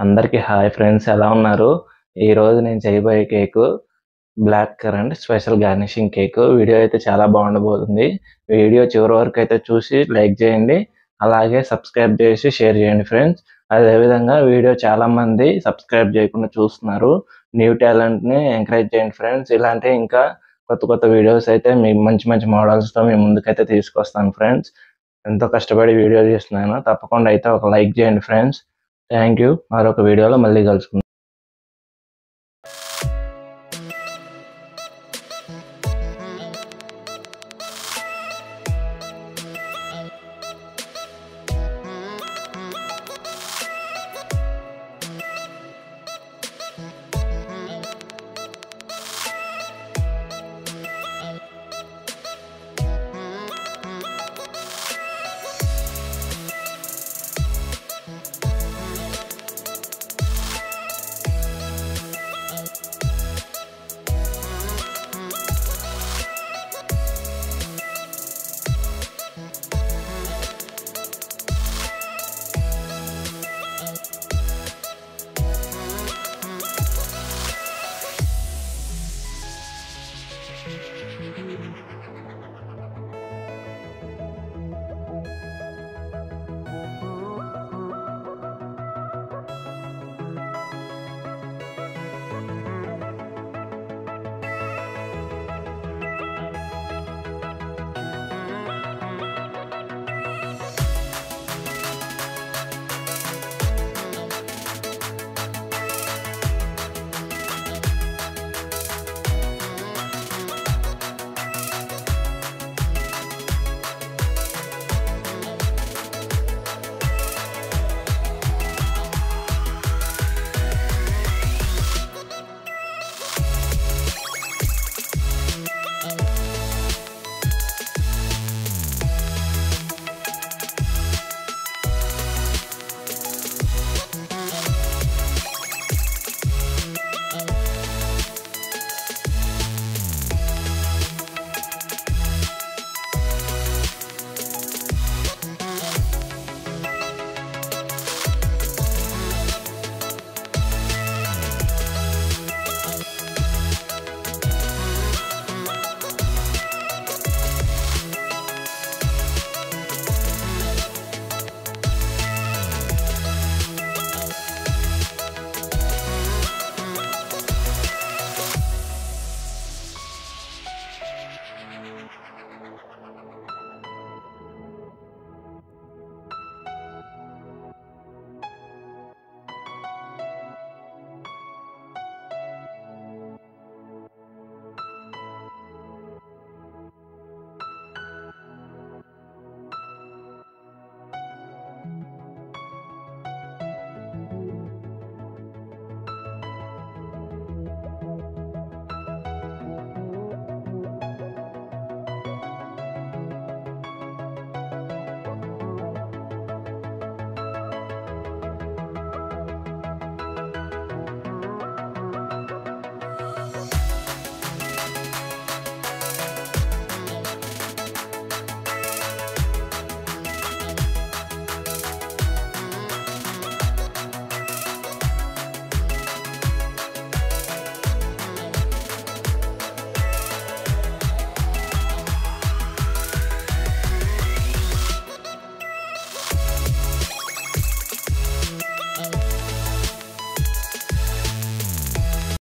అందరికీ hi friends, ఎలా ఉన్నారు? ఈరోజు నేను చేయబోయే cake black currant special garnishing cake. Video అయితే చాలా బాగుండబోతుంది. వీడియో చివరి వరకు అయితే చూసి లైక్ చేయండి, అలాగే సబ్స్క్రైబ్ చేసి షేర్ చేయండి ఫ్రెండ్స్. అదేవిధంగా వీడియో చాలామంది సబ్స్క్రైబ్ చేయకుండా చూస్తున్నారు. న్యూ టాలెంట్ని ఎంకరేజ్ చేయండి ఫ్రెండ్స్. ఇలాంటి ఇంకా కొత్త కొత్త వీడియోస్ అయితే మీ మంచి మంచి మోడల్స్తో మీ ముందుకైతే తీసుకొస్తాను ఫ్రెండ్స్. ఎంతో కష్టపడి వీడియో చేస్తున్నాను. తప్పకుండా అయితే ఒక లైక్ చేయండి ఫ్రెండ్స్. Thank you. మరొక వీడియోలో మళ్ళీ కలుసుకుందాం.